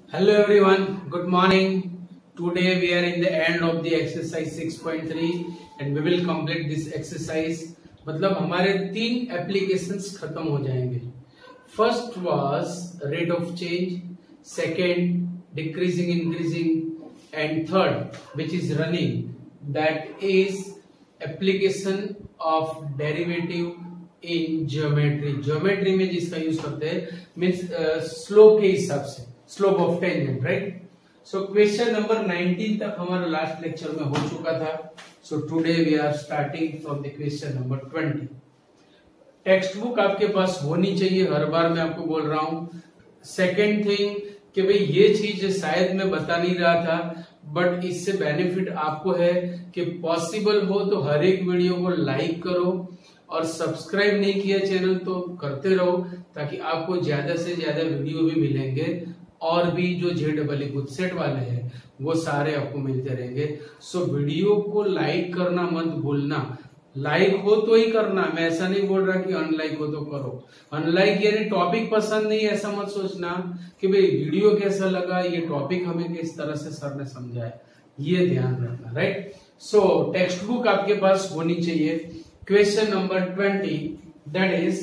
Hello everyone, good morning. Today we are in the end of the exercise 6.3 and we will complete this exercise. मतलब हमारे तीन applications खत्म हो जाएंगे. First was rate of change, second decreasing, increasing, and third which is running, that is application of derivative in geometry. Geometry में जिसका use करते हैं means slope के हिसाब से, slope of tangent, right. So question number 19 तक हमारा last lecture में हो चुका था. So today we are starting from the question number 20. Textbook आपके पास होनी चाहिए, हर बार मैं आपको बोल रहा हूं. सेकेंड थिंग कि भाई ये चीज शायद मैं बता नहीं रहा था, बट इससे बेनिफिट आपको है कि पॉसिबल हो तो हर एक वीडियो को लाइक करो और सब्सक्राइब नहीं किया चैनल तो करते रहो, ताकि आपको ज्यादा से ज्यादा वीडियो भी मिलेंगे और भी जो JEE खुद सेट वाले हैं वो सारे आपको मिलते रहेंगे. सो वीडियो को लाइक करना मत भूलना. लाइक हो तो ही करना, मैं ऐसा नहीं बोल रहा कि अनलाइक हो तो करो. अनलाइक यानी टॉपिक पसंद नहीं, ऐसा मत सोचना कि भाई वीडियो कैसा लगा, ये टॉपिक हमें किस तरह से सर ने समझाया, ये ध्यान रखना, राइट. सो टेक्स्ट बुक आपके पास होनी चाहिए. Question number 20, that is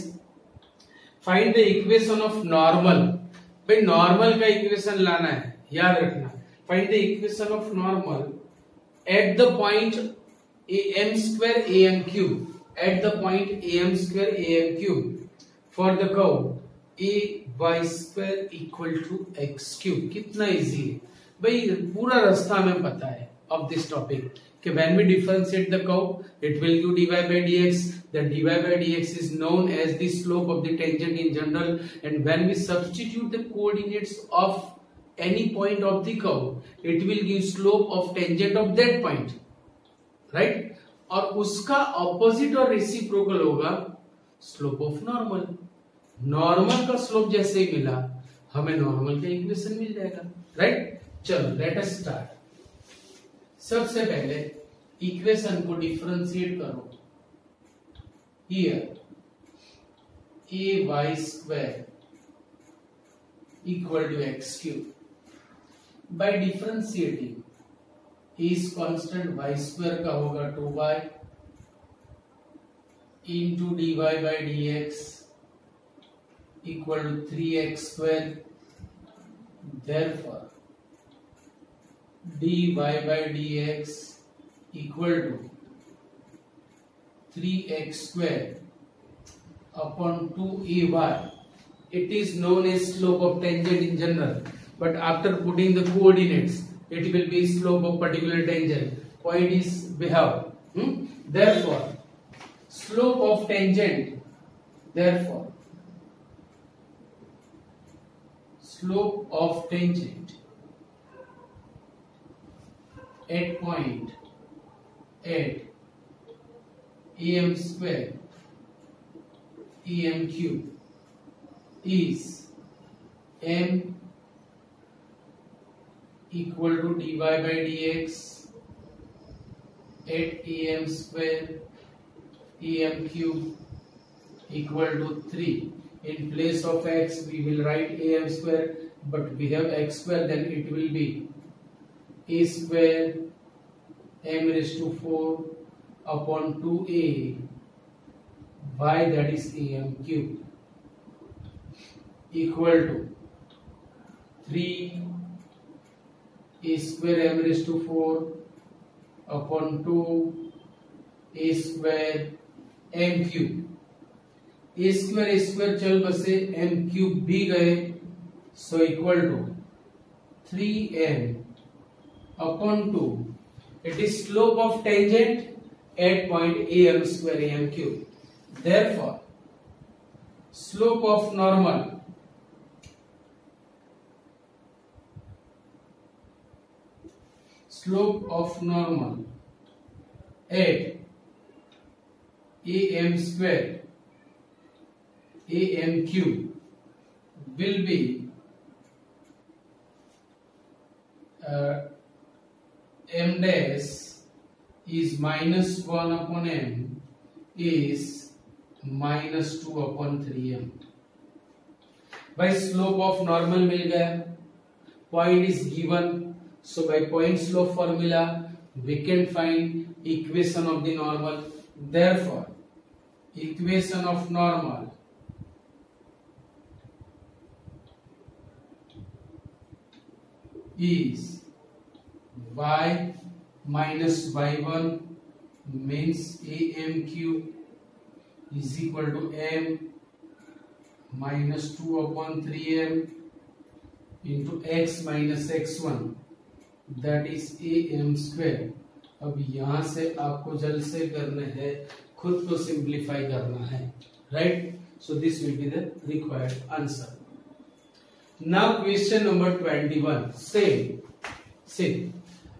find the equation of normal. भाई नॉर्मल का इक्वेशन लाना है, याद रखना. Find the equation of normal at the point am square am cube, at the point am square am cube for the curve ay square equal to x cube. कितना easy है भाई, पूरा रास्ता हमें पता है of this topic कि when we differentiate the curve it will give dy by dx. The dy by dx is known as the slope of the tangent in general, and when we substitute the coordinates of any point of the curve it will give slope of tangent of that point, right. और उसका opposite और reciprocal होगा slope of normal. Normal का slope जैसे ही मिला हमें normal का इक्वेशन मिल जाएगा, राइट. चलो लेट अस स्टार्ट. सबसे पहले इक्वेशन को डिफरेंशिएट करो. Here a y square equal to x cube. By differentiating इस कांस्टेंट y स्क्वायर का होगा 2y into dy by dx equal to 3x square. Therefore dy by dx equal to 3x square upon 2ay. It is known as slope of tangent in general, but after putting the coordinates it will be slope of particular tangent. Point is we have. Therefore, slope of tangent. Therefore, slope of tangent at point at am square am cube is m equal to dy by dx at am square am cube equal to 3. In place of x we will write am square, but we have x square, then it will be a square m raised to 4 upon 2a y, that is am cube, equal to 3 a square m raised to 4 upon 2 a square m cube. a square चल बसे, m cube भी गए, so equal to 3m upon 2. It is slope of tangent at point am square am cube. Therefore, slope of normal at am square am cube will be m dash is -1 upon m is -2 upon 3m. भाई slope of normal मिल गया, point is given, so by point slope formula we can find equation of the normal. Therefore equation of normal is y minus y1 means am cube is equal to m minus 2 upon 3m into x minus x1 that is am square. अब यहां से आपको जल्द से करना है, खुद को सिंप्लीफाई करना है, right? So this will be the required answer. Now question number 21. Same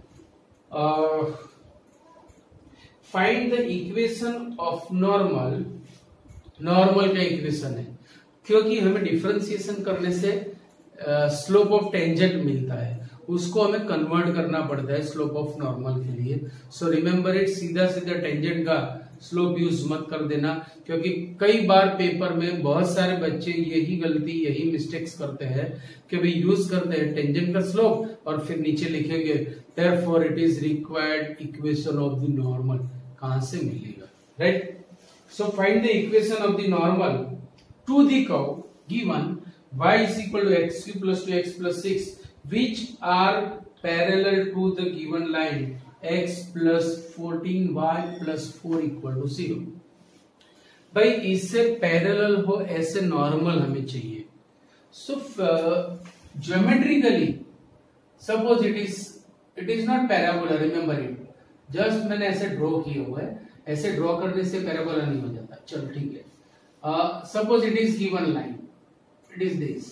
find the equation of normal. Normal का इक्वेशन है, क्योंकि हमें डिफरेंशिएशन करने से स्लोप ऑफ टेंजेंट मिलता है, उसको हमें कन्वर्ट करना पड़ता है स्लोप ऑफ नॉर्मल के लिए. सो रिमेम्बर इट, सीधा टेंजेंट का स्लोप यूज मत कर देना, क्योंकि कई बार पेपर में बहुत सारे बच्चे यही मिस्टेक्स करते हैं कि भाई यूज करते हैं टेंजेंट का स्लोप और फिर नीचे लिखेंगे therefore it is required equation of the normal. कहां से मिलेगा, right? So find the equation of the normal to the curve given y is equal to x cube plus 2x plus 6 which are parallel to the given line x plus 14y plus 4 equal to 0. भाई इससे parallel हो ऐसे normal हमें चाहिए. So geometrically suppose it is not parabola, remember it. Just मैंने ऐसे draw किया हुआ है, ऐसे ड्रॉ करने से पैराबोला नहीं हो जाता. चलो ठीक है. Suppose it is given line, it is this.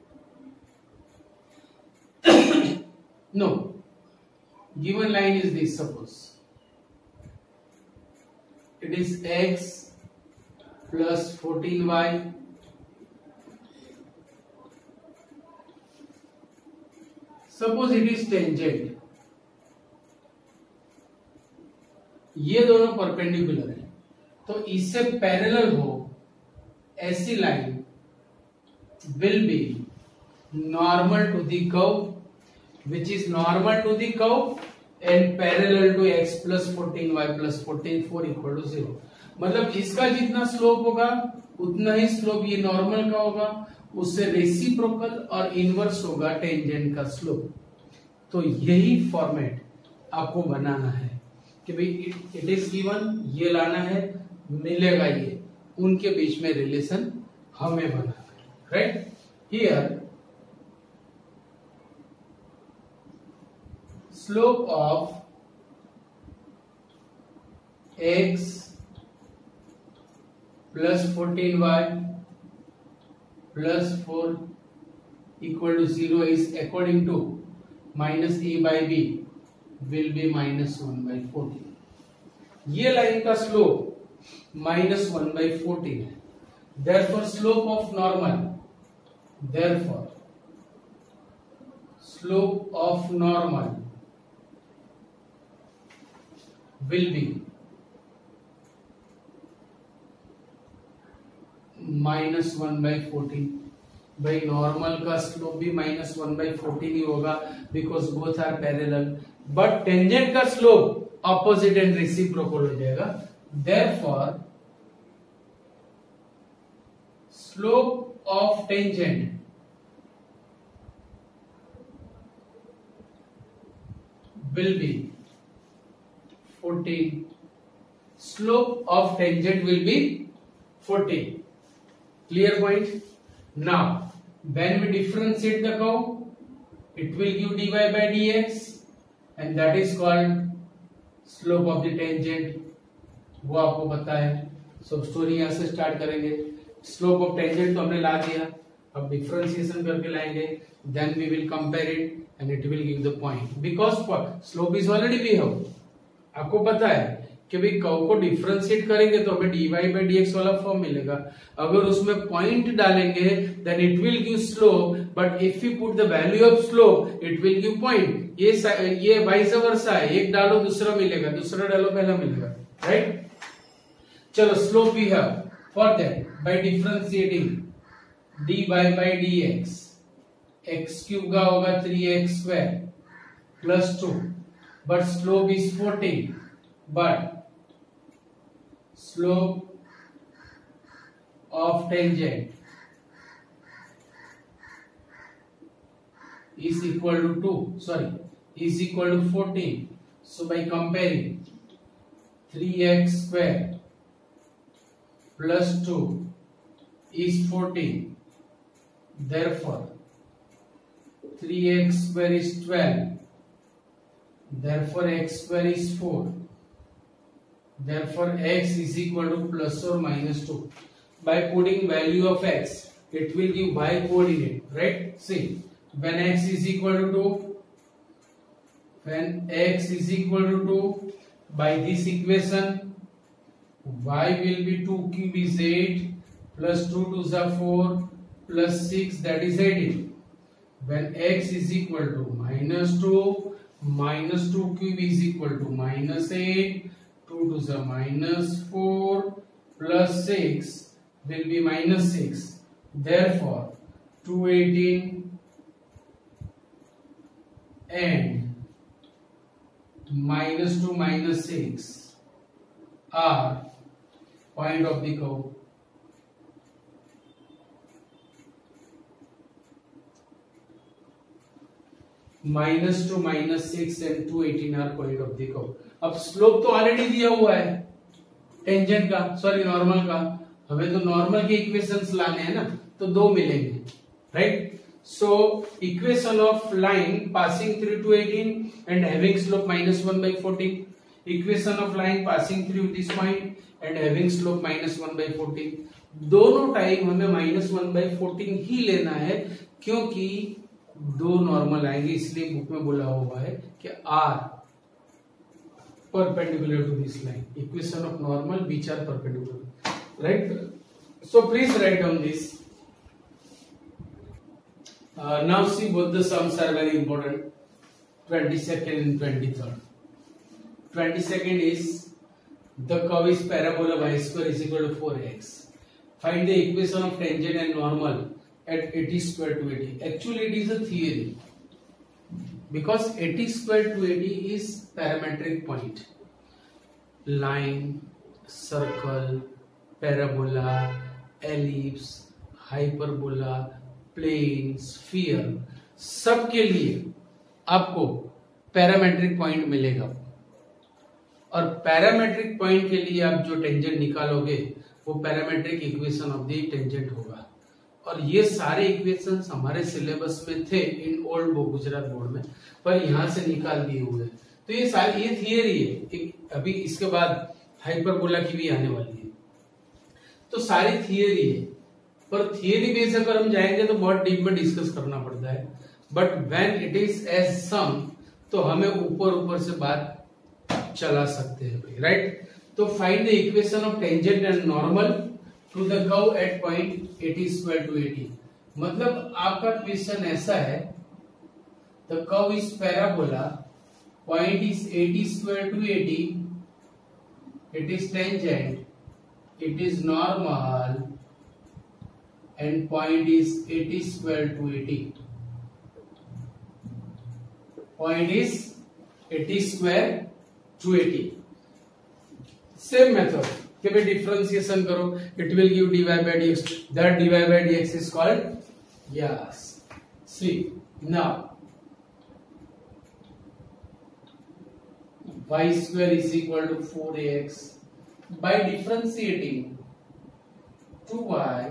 No, given line is this. Suppose it is x plus 14y suppose it is tangent. ये दोनों परपेंडिकुलर है, तो इससे पैरेलल हो ऐसी line will be normal to the curve which is normal to the curve and parallel to x plus 14y plus 4 equal to 0. मतलब इसका जितना स्लोप होगा उतना ही स्लोप ये नॉर्मल का होगा, उससे रेसिप्रोकल और इनवर्स होगा टेंजेंट का स्लोप. तो यही फॉर्मेट आपको बनाना है कि भाई इट इज गिवन, ये लाना है, मिलेगा ये, उनके बीच में रिलेशन हमें बनाना है. Right here, slope of x plus 14y plus 4 equal to 0 is according to minus a by b will be minus 1 by 14. ये लाइन का स्लोप minus 1 by 14 है. Therefore slope of normal, therefore slope of normal will be minus 1 by 14. भाई normal का slope भी minus 1 by 14 ही होगा because both are parallel, but tangent का slope opposite and reciprocal हो जाएगा. Therefore slope of tangent will be 14. Slope of tangent will be 14. Clear point? Now, when we differentiate the curve, it will give dy by dx, and that is called slope of the tangent. वो आपको पता है. So story यहां से start करेंगे. Slope of tangent तो हमने ला दिया, अब डिफरेंशिएशन करके लाएंगे, then we will compare it and it will give the point because slope is already we have. आपको पता है कि भाई कर्व को डिफरेंशिएट करेंगे तो हमें dy by dx वाला फॉर्म मिलेगा. अगर उसमें पॉइंट डालेंगे then it will give slope, but if you put the value of slope it will give point. ये वाइस वर्सा है, एक डालो दूसरा मिलेगा, दूसरा डालो पहला मिलेगा, राइट? चलो slope we have. For that, by differentiating dy by dx, x cube का होगा 3x² plus 2, but slope is 14, but slope of tangent is equal to 14. So by comparing 3x² plus 2 is 14, therefore 3x² is 12, therefore x² is 4, therefore x is equal to plus or minus 2. By putting value of x, it will give y coordinate, right? See, when x is equal to 2, by this equation, y will be 2 cube is 8, plus 2 to the 4, plus 6, that is 18. When x is equal to minus 2, minus 2 cube is equal to minus 8, 2 to the minus 4, plus 6, will be minus 6. Therefore, 218 and minus 2 minus 6 are point of the curve. minus 2 minus 6 and 218 are point of the curve. अब slope तो already दिया हुआ है tangent का, sorry normal का, हमें तो normal के इक्वेशंस लाने हैं ना, तो दो मिलेंगे, right? So equation of line passing through 218 and having slope -1/14, equation of line passing through this point and having slope -1/14, दोनों टाइम हमें -1/14 ही लेना है, क्योंकि दो नॉर्मल आएंगे, इसलिए बुक में बोला हुआ है कि are perpendicular to this line, equation of normal which are perpendicular, right? So please write down this. Now see, both the sums are very important, 22nd and 23rd. 22nd is the curve is parabola y² is equal to 4x. Find the equation of tangent and normal at 80² to 80. Actually it is a theory, because 80² to 80 is parametric point, line, circle, parabola, ellipse, hyperbola, plane, sphere, सबके लिए आपको parametric point मिलेगा, और parametric point के लिए आप जो tangent निकालोगे वो parametric equation of the tangent होगा। और ये सारे इक्वेशंस हमारे सिलेबस में थे in old book Gujarat board में, पर यहाँ से निकाल दिए हुए। तो ये सारी ये थियरी है, अभी इसके बाद हाइपरबोला की भी आने वाली है, तो सारी थियरी है, पर थियरी बेस अगर हम जाएंगे तो बहुत डीप में डिस्कस करना पड़ता है, but when it is as sum तो हमें ऊपर ऊपर से बात चला सकते हैं भाई, राइट? तो find the equation of tangent and normal to the curve at point 80² to 80। मतलब आपका क्वेश्चन ऐसा है, the curve is parabola, point is 80² to 80, it is tangent, it is normal, and point is 80² to 80. Point is 80² to 80. Same method. कि भाई differentiation करो, it will give dy by dx. That dy by dx is called, yes. See now, y² is equal to 4x. By differentiating 2y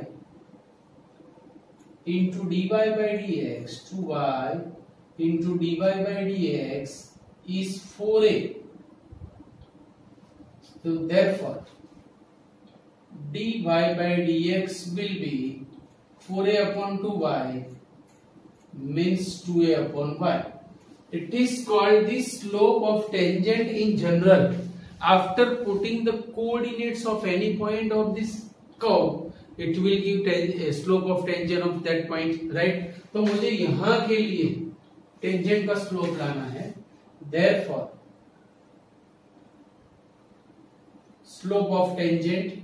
into dy by dx, 2y into dy by dx is 4a. So therefore dy by dx will be 4a upon 2y means 2a upon y. It is called the slope of tangent in general. After putting the coordinates of any point of this curve, it will give a slope of tangent of that point, right? तो मुझे यहाँ के लिए tangent का slope लाना है, therefore slope of tangent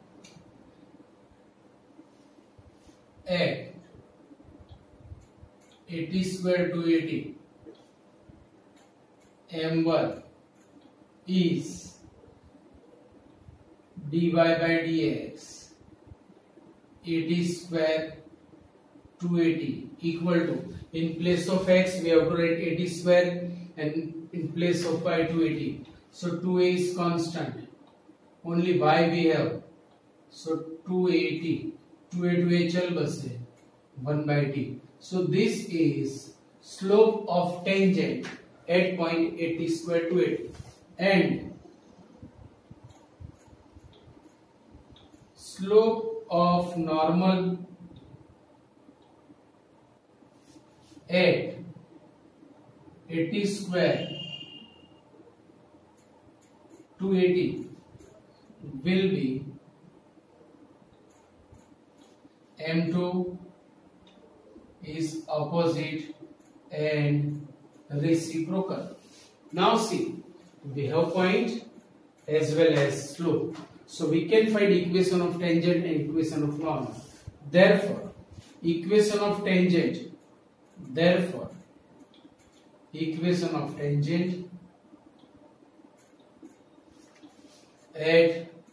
at 80 square 280 m1 is dy by dx 80 square 280 equal to, in place of x we have to write 80 square and in place of y 280. So 2a is constant, only y we have, so 280 2a 2a chal base 1 by t. So this is slope of tangent at point 80 square 280 and slope of normal at 80 square 280 will be m2 is opposite and reciprocal. Now see, we have point as well as slope, so we can find equation of tangent and equation of normal. Therefore equation of tangent at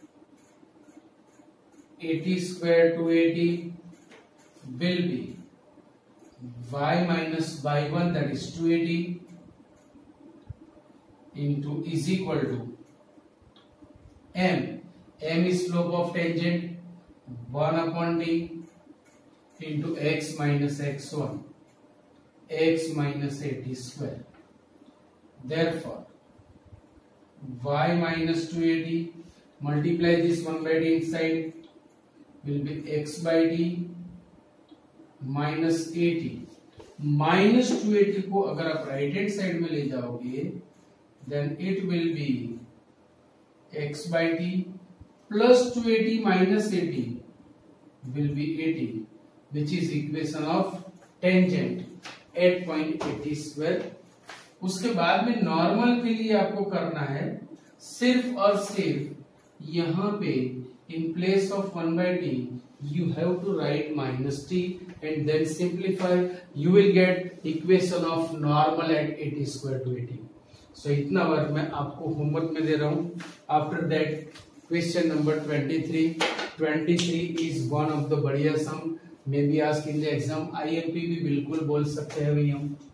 80 square 280 will be y minus y1, that is 280, into is equal to m is slope of tangent 1 upon t into x minus x1, x minus 80 square. Therefore y minus 280 multiply this 1 by t inside will be x by t minus 80. Minus 280 को अगर आप right hand side में ले जाओगे then it will be x by t plus 280 minus 80 will be 80, which is equation of tangent at point 80 square. उसके बाद में normal के लिए आपको करना है सिर्फ और सिर्फ यहाँ पे in place of 1 by t you have to write minus t and then simplify, you will get equation of normal at 80 square to 80. So इतना वर्क मैं आपको होमवर्क में दे रहा हूँ. After that question number 23 is one of the बढ़िया sum, may be asked in the exam. IMP भी बिल्कुल बोल सकते हैं भैया हम.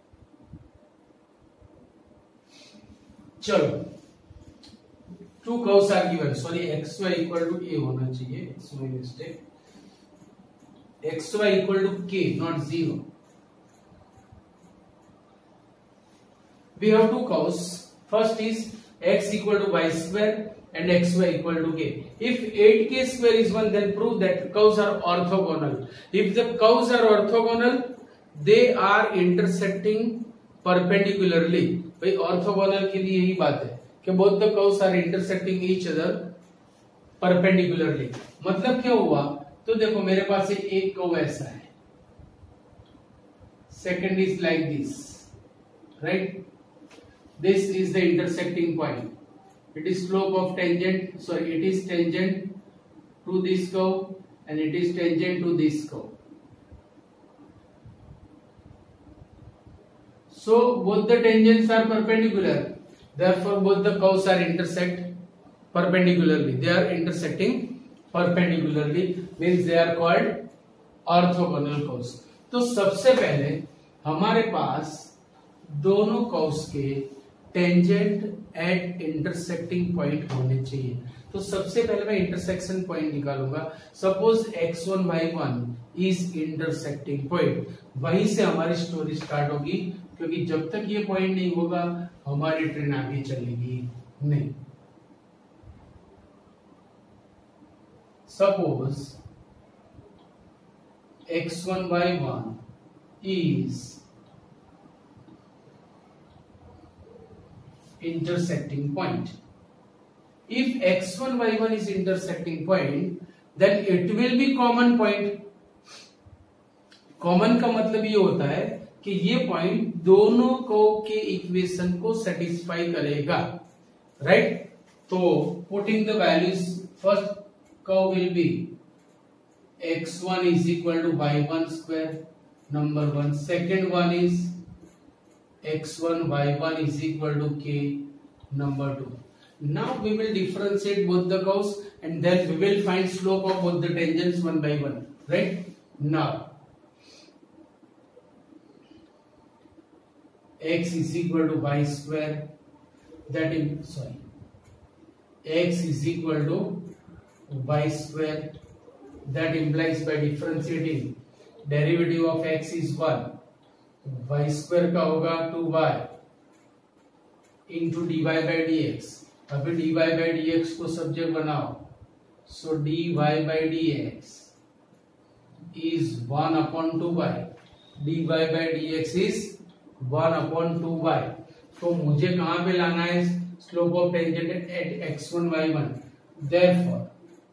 चलो, two curves are given. Sorry, xy equal to a होना चाहिए. It's my mistake. xy equal to k, not 0. We have two curves. First is x equal to y square and xy equal to k. If 8k square is 1, then prove that curves are orthogonal. If the curves are orthogonal, they are intersecting perpendicularly. भाई orthogonal के लिए यही बात है कि both the curves are intersecting each other perpendicularly. मतलब क्या हुआ? तो देखो मेरे पास एक कर्व ऐसा है, second is like this, right? This is the intersecting point. It is slope of tangent. Sorry, it is tangent to this curve and it is tangent to this curve. So both the tangents are perpendicular. Therefore, both the curves are intersect perpendicularly. They are intersecting perpendicularly, means they are called orthogonal curves. तो सबसे पहले हमारे पास दोनों curves के tangent at intersecting point होने चाहिए. तो सबसे पहले मैं इंटरसेक्शन पॉइंट निकालूंगा. Suppose x1 y1 is intersecting point. वहीं से हमारी स्टोरी स्टार्ट होगी, क्योंकि जब तक ये पॉइंट नहीं होगा हमारी ट्रेन आगे चलेगी नहीं. Suppose x1 y1 is intersecting point. If x1 y1 is intersecting point, then it will be common point. Common का मतलब ये होता है कि ये पॉइंट दोनों कर्व के इक्वेशन को सेटिस्फाई करेगा, राइट? तो putting the values, first curve will be x1 is equal to y1 square, number 1. Second one is x1 y1 is equal to k, number 2. Now we will differentiate both the curves and then we will find slope of both the tangents one by one, right? Now x is equal to y square, that is x is equal to y square, that implies by differentiating derivative of x is 1, y square का होगा 2y into dy by dx. अभी dy by dx को subject बनाओ, so dy by dx is 1 upon 2y, dy by dx is 1 upon 2y. तो मुझे कहां पे लाना है slope of tangent at x1 y1, therefore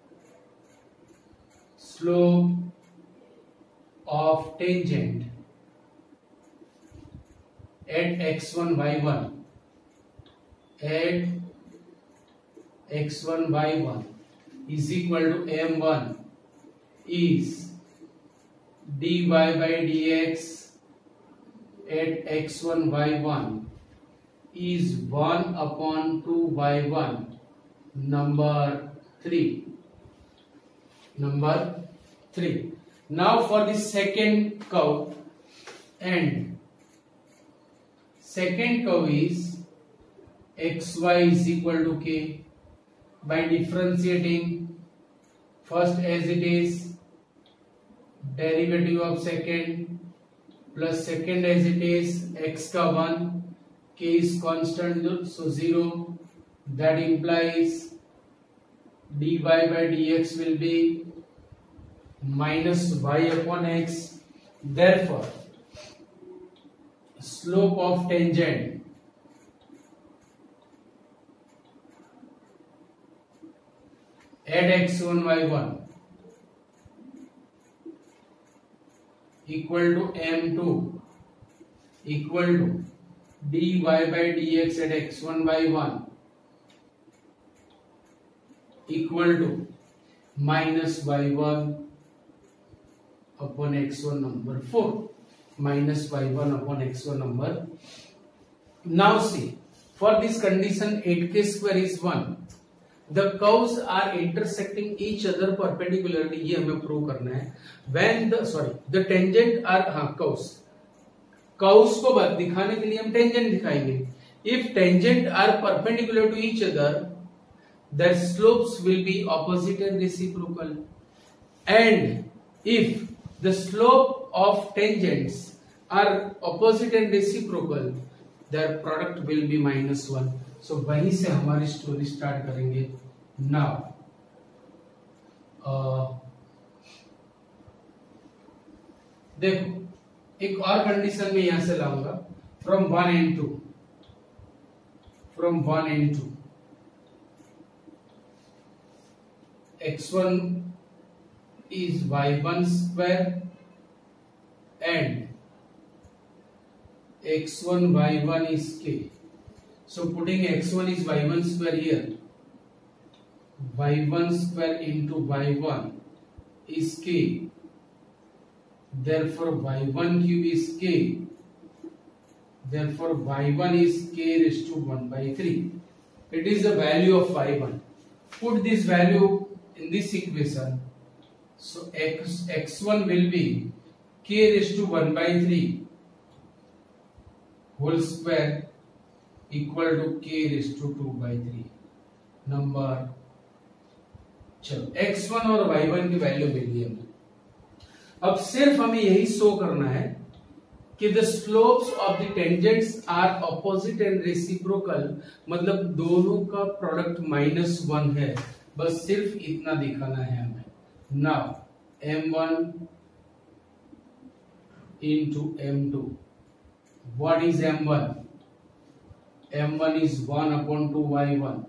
slope of tangent at x1 y1 is equal to m1 is dy by dx at x1 y1 is 1 upon 2 y1, number 3. Now for the second curve, and second curve is xy is equal to k. By differentiating, first as it is derivative of second plus second as it is x का 1, k is constant so 0, that implies dy by dx will be minus y upon x. Therefore slope of tangent at x1 y1 equal to m2 equal to dy by dx at x1 y1 equal to minus y1 upon x1 number 4, minus y1 upon x1 number. Now see, for this condition 8k square is 1. The curves are intersecting each other perpendicularly. ये हमें prove करना है. When the tangent are curves को दिखाने के लिए हम tangent दिखाएंगे. If tangent are perpendicular to each other, their slopes will be opposite and reciprocal. And if the slope of tangents are opposite and reciprocal, their product will be minus 1. So वहीं से हमारी story start करेंगे. Now देखो एक और condition में यहां से लाऊंगा from 1 and 2 x1 is y1 square and x1 y1 is k. So putting x1 is y1 square here, y1 square into y1 is k, therefore y1 cube is k, therefore y1 is k raised to 1 by 3. It is the value of y1. Put this value in this equation, so x1 will be k raised to 1 by 3 whole square equal to k raised to 2 by 3. Number चलो x1 और y1 की value मिल गई हमें. अब सिर्फ हमें यही show करना है कि the slopes of the tangents are opposite and reciprocal, मतलब दोनों का प्रोडक्ट -1 है. बस सिर्फ इतना दिखाना है हमें. Now m1 into m2. What is m1? m1 is 1 upon 2 y1.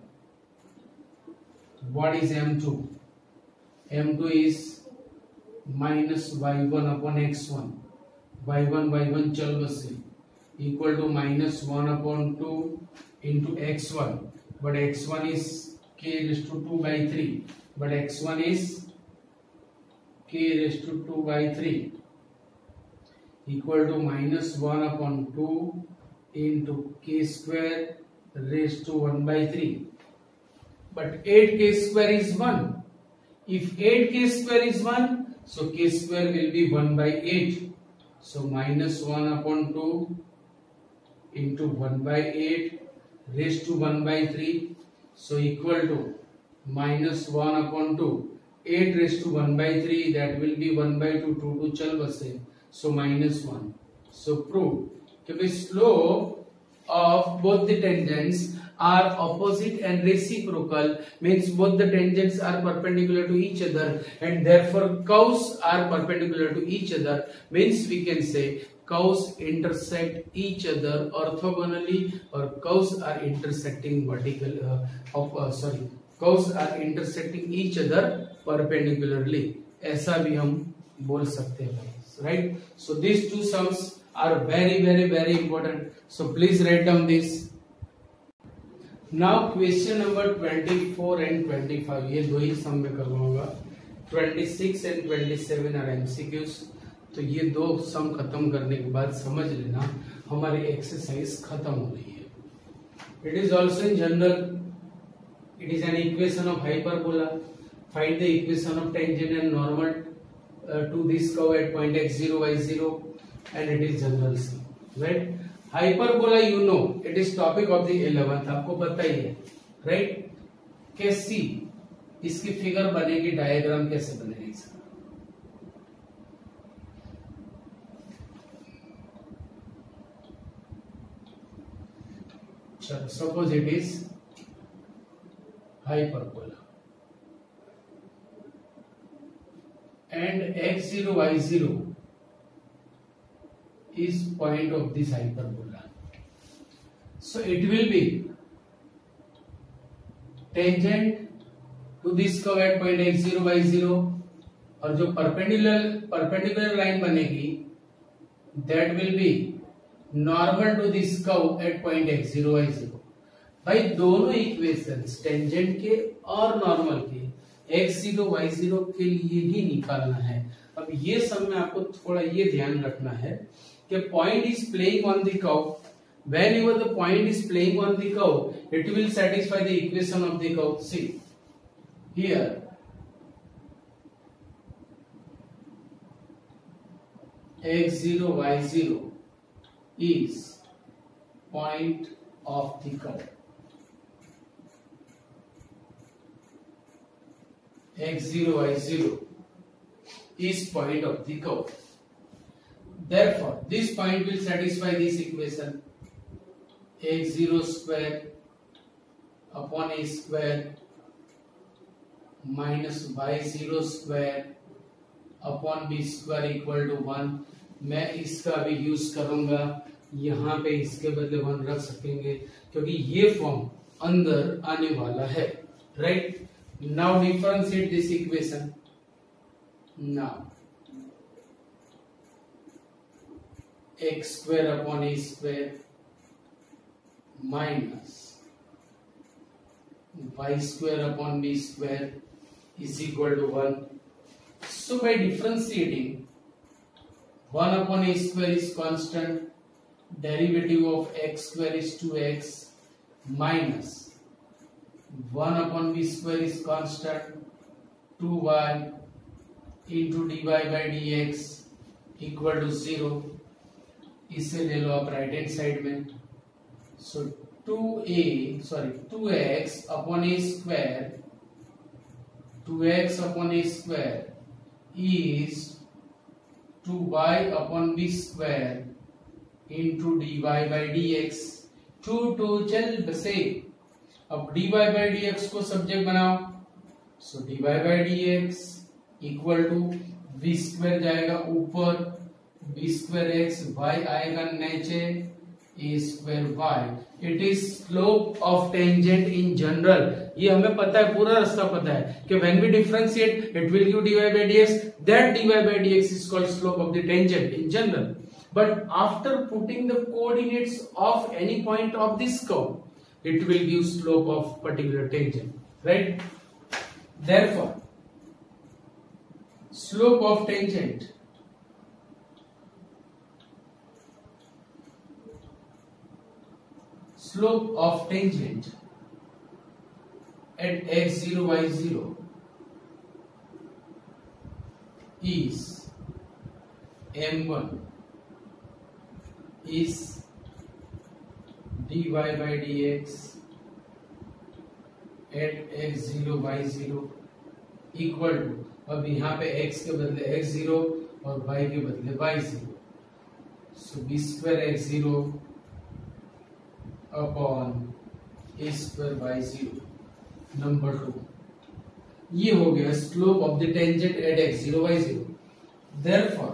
What is m2? m2 is minus y1 upon x1. y1 चल बसे equal to minus 1 upon 2 into x1. But x1 is k raised to 2 by 3. But x1 is k raised to 2 by 3. equal to -1/2 into k square raised to 1/3. But 8k square is 1. If 8k square is 1, so k square will be 1/8. So -1/2 into 1/8 raised to 1/3. So equal to -1/2. 8 raised to 1/3, that will be 1/2. 2 to चल बसे, so -1. So prove कि slope of both the tangents are opposite and reciprocal, means both the tangents are perpendicular to each other and therefore curves are perpendicular to each other, means we can say curves intersect each other orthogonally or curves are intersecting curves are intersecting each other perpendicularly, ऐसा भी हम बोल सकते हैं, right? So these two sums are very important, so please write down this. Now question number 24 and 25, ये दो ही सम में करवाऊंगा. 26 and 27 are MCQs. तो ये दो सम खत्म करने के बाद समझ लेना हमारी एक्सरसाइज खत्म हो रही है. It is also in general. It is an equation of hyperbola. Find the equation of tangent and normal to this curve at point x0 y0 and it is general sum, right? Hyperbola you know, it is topic of the 11th, आपको पता ही है, right? कैसी इसकी figure बनेगी, diagram कैसे बनेगी इसका? चलो suppose it is hyperbola and x0 y0 is point of this hyperbola, so it will be tangent to this curve at point x0 y0 और जो perpendicular line बनेगी that will be normal to this curve at point x0 y0. भाई दोनों equations tangent के और normal के x0 y0 के लिए ही निकालना है. अब ये सब में आपको थोड़ा ये ध्यान रखना है कि point is playing on the curve. whenever the point is playing on the curve it will satisfy the equation of the curve. See here, x0 y0 is point of the curve. x0 y0 is point of the curve. Therefore, this point will satisfy this equation. x0 square upon a square minus y0 square upon b square equal to 1. मैं इसका भी use करूंगा, यहाँ पे इसके बदले 1 रख सकेंगे क्योंकि ये फॉर्म अंदर आने वाला है, right? Now differentiate this equation. Now x square upon a square minus y square upon b square is equal to 1. So by differentiating, 1 upon a square is constant, derivative of x square is 2x minus 1 upon b square is constant, 2y into dy by dx equal to 0. इसे ले लो आप right hand side में. सो 2x upon a square, 2x upon a square is 2y upon b square into dy by dx. 2 चल बसे. अब dy by dx को subject बनाओ, so dy by dx equal to v square जाएगा ऊपर, b square x, y आएगा नीचे, a square y. It is slope of tangent in general. ये हमें पता है, पूरा रास्ता पता है कि when we differentiate it will give dy by dx. That dy by dx is called slope of the tangent in general. But after putting the coordinates of any point of this curve, it will give slope of particular tangent, right? Therefore, slope of tangent slope of tangent at x0 y0 is m1 is dy by dx at x0 y0 equal to, अब यहाँ पे x के बदले x0 और y के बदले y0, so b square x0 upon a square y0 number 2। ये हो गया slope of the tangent at x0 y0। Therefore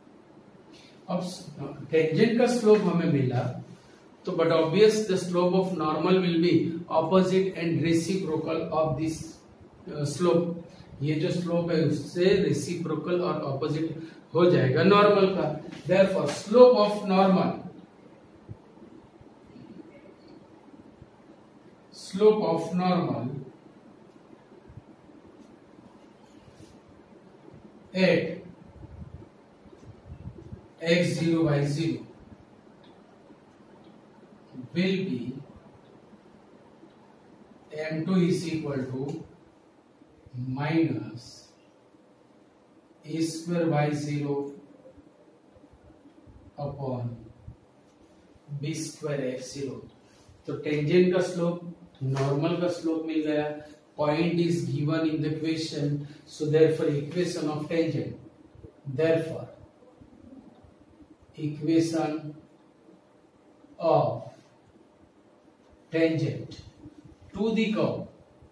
अब टेंजेंट का स्लोप हमें मिला, तो but obvious the slope of normal will be opposite and reciprocal of this slope. ये जो स्लोप है उससे रेसिप्रोकल और ऑपोजिट हो जाएगा नॉर्मल का। Therefore slope of normal, slope of normal at x0 y0 will be m2 is equal to minus a square y0 upon b square x0। तो tangent का स्लोप, नॉर्मल का slope मिल गया, point is given in the question, so therefore equation of tangent, therefore equation of tangent to the curve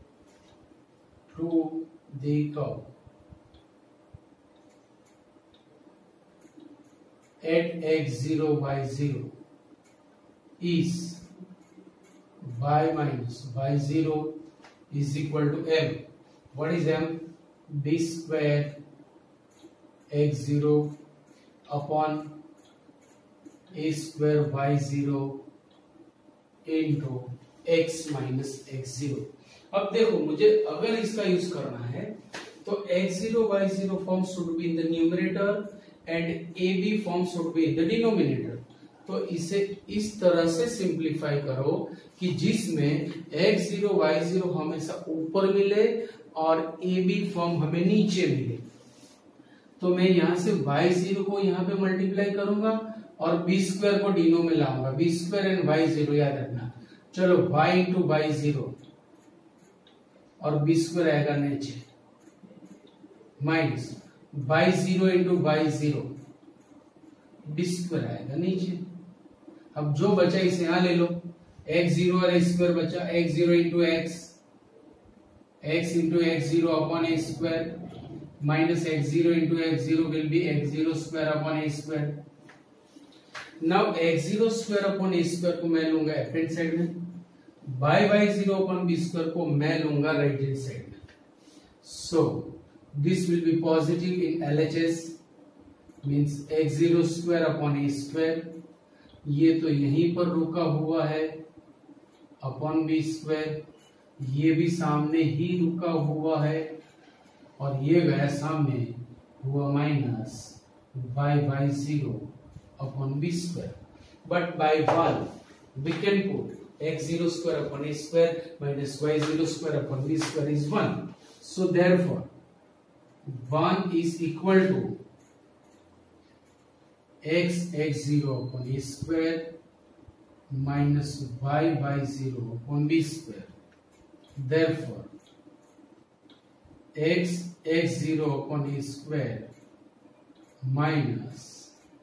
at x0 y0 is y minus y0 is equal to m. What is m? b square x0 upon a square y0 into x minus x0। अब देखो, मुझे अगर इसका use करना है तो x0 y0 form should be in the numerator and ab form should be in the denominator. तो इसे इस तरह से सिंप्लीफाई करो कि जिसमें x0 y0 हमेशा ऊपर मिले और ab फॉर्म हमें नीचे मिले। तो मैं यहां से y0 को यहां पे मल्टीप्लाई करूंगा और बी स्क्वायर को डिनो में लाऊंगा, बी स्क्वायर एंड y0 याद रखना। चलो y इंटू y0 और बी स्क्वायर आएगा नीचे, minus y0 into y0 B square आएगा नीचे। अब जो बचा इसे यहां ले लो, x0 और x स्क्वायर बचा, x0 into x into x0 upon a square minus x0 into x0 will be x0 square upon a square. Now x0 square upon a square को मैं लूंगा लेफ्ट हैंड साइड में, y0 upon b square को मैं लूंगा right hand side में। So this will be positive in LHS, means x0 square upon a square, ये तो यहीं पर रुका हुआ है अपॉन b स्क्वायर, ये भी सामने ही रुका हुआ है और ये गया सामने हुआ minus y0 upon b square, but by 1 we can put x0 square upon a square minus y0 square upon b square is 1. So therefore 1 is equal to x0 upon a square minus y0 upon b square. Therefore x0 upon a square minus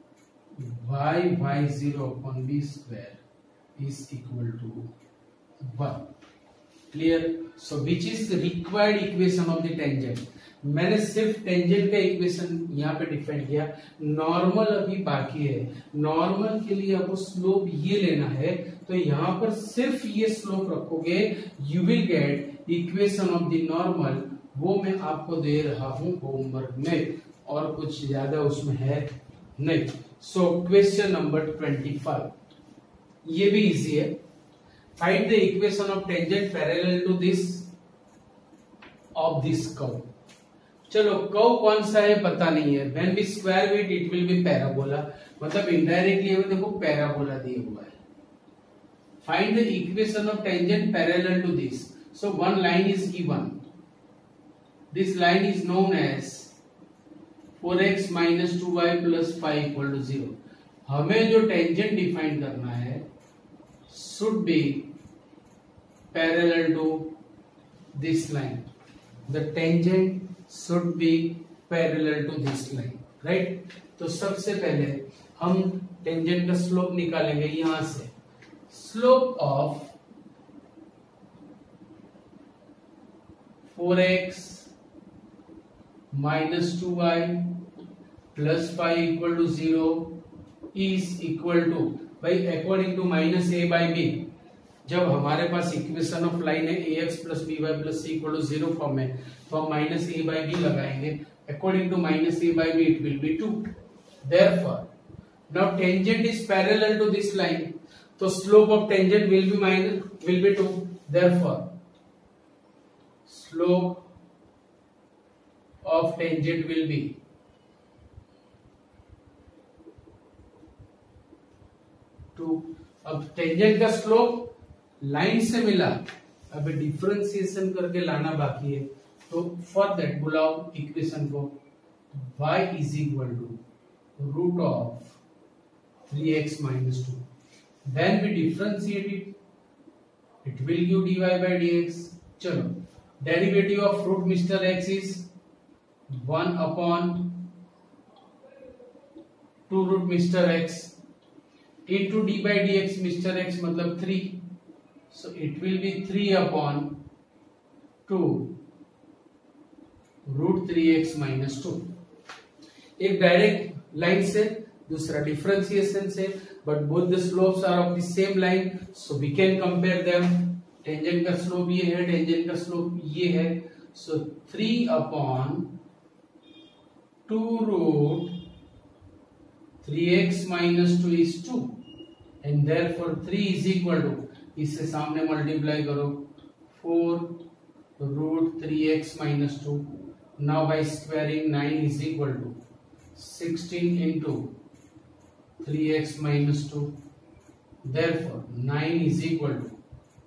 y0 upon b square is equal to 1. Clear? So which is the required equation of the tangent? मैंने सिर्फ tangent का equation यहाँ पे define किया, normal अभी बाकी है। Normal के लिए आपको स्लोप ये लेना है, तो यहाँ पर सिर्फ ये स्लोप रखोगे, you will get equation of the normal. वो मैं आपको दे रहा हूं होमवर्क में, और कुछ ज्यादा उसमें है नहीं। सो क्वेश्चन नंबर 25, ये भी इजी है। Find the equation of tangent parallel to this of this curve. चलो कर्व कौन सा है पता नहीं है, when we square it it will be parabola, मतलब इनडायरेक्टली देखो पैराबोला दिया हुआ है। find the equation of tangent parallel to this. So one line is given. This line is known as 4x minus 2y plus 5 equal to 0. हमें जो tangent define करना है should be parallel to this line. The tangent should be parallel to this line, right? तो सबसे पहले हम tangent का slope निकालेंगे यहां से. Slope of 4x minus 2y plus 5 equal to 0 is equal to, भाई according to minus a by b. जब हमारे पास इक्वेशन ऑफ लाइन है ax plus by plus c equal to 0 form में, तो हम minus a by b लगाएंगे. According to minus a by b it will be 2. Therefore now tangent is parallel to this line, so slope of tangent will be 2. Therefore slope of tangent will be 2. अब tangent का slope line से मिला, अब differentiation करके लाना बाकी है. तो फॉर दैट बुलाओ इक्वेशन को y is equal to root of 3x minus 2. Then we differentiate it. It will give dy by dx. चलो, derivative of root mister x इज 1 upon 2 root mister x into d by dx mister x मतलब 3. So it will be 3 upon 2 root 3x minus 2. एक direct line से, दूसरा differentiation से, but both the slopes are of the same line, so we can compare them. Tangent का slope ये है, tangent का slope ये है. So 3 upon 2 root 3x minus 2 is 2 and therefore 3 is equal to, इससे सामने मल्टीप्लाई करो, 4 root 3x minus 2. Now by squaring 9 is equal to 16 into 3x minus 2. Therefore 9 is equal to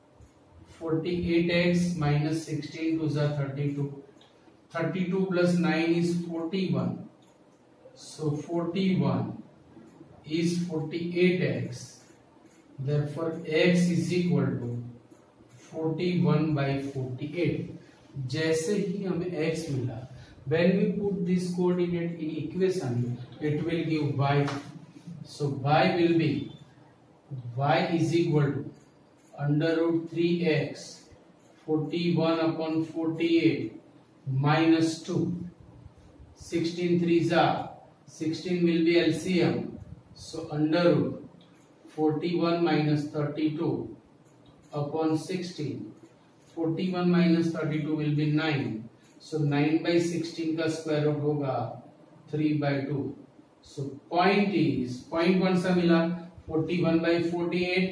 48x minus 16 to the 32. 32 plus 9 is 41. So 41 is 48x. Therefore x is equal to 41 by 48. जैसे ही हमें x मिला, when we put this coordinate in equation, it will give y. So y will be, y is equal to under root 3x 41 upon 48 minus 2. 16 3s are 16 will be LCM. So under root 41 minus 32 upon 16. 41 minus 32 will be 9. So 9 by 16 का square root होगा 3 by 2. So point कौन सा मिला, 41 by 48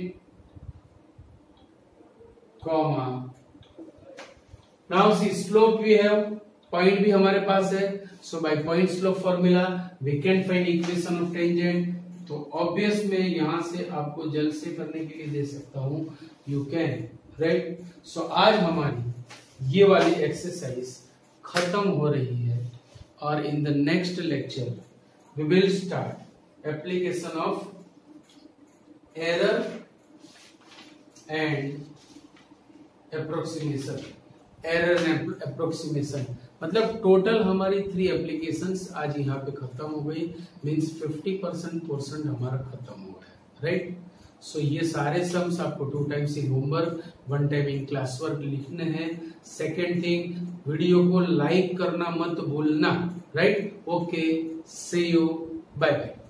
comma. Now see slope we have, point भी हमारे पास है. So by point slope formula we can find equation of tangent. तो obvious में यहां से आपको जल्द से करने के लिए दे सकता हूं, यू कैन, राइट. सो आज हमारी ये वाली एक्सरसाइज खत्म हो रही है, और in the next lecture we will start application of error and approximation. Error and approximation मतलब टोटल हमारी 3 एप्लीकेशंस आज यहाँ पे खत्म हो गई. मींस 50% पोर्शन हमारा खत्म हो गया, राइट. सो ये सारे सम्स आपको 2 times in homework, 1 time in class work लिखने हैं. सेकेंड थिंग, वीडियो को लाइक करना मत भूलना, right. Okay, see you, bye bye.